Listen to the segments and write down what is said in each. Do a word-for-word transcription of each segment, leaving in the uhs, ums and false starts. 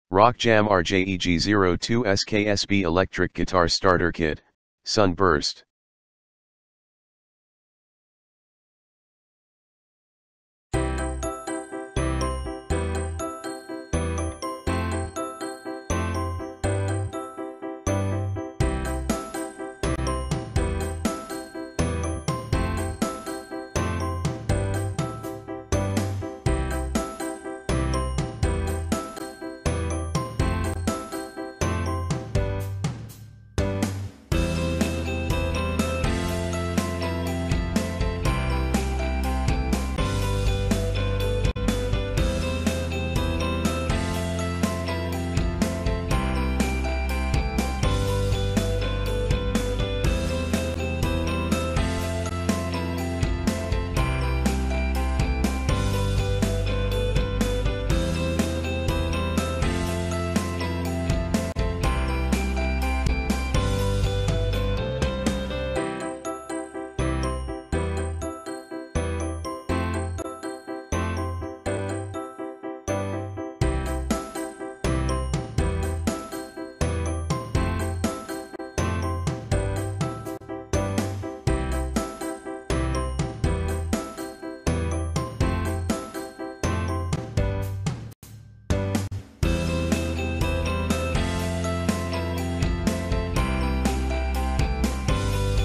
Rock Jam R J E G zero two S K S B Electric Guitar Starter Kit, Sunburst.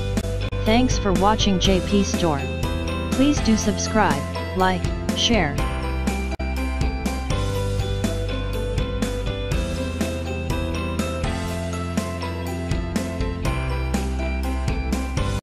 Thanks for watching J P Store. Please do subscribe, like, share,